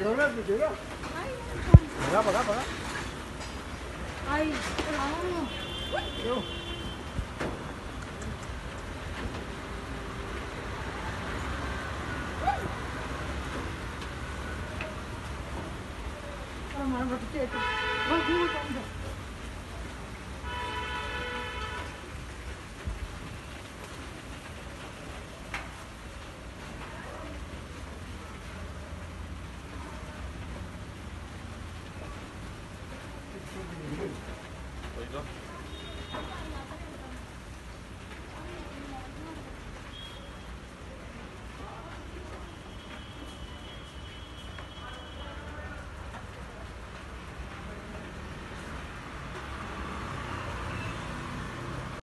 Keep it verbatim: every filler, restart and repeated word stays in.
Baka, baka, baka. Ay, kailangan mo. Yo. Parang marang kapit ito.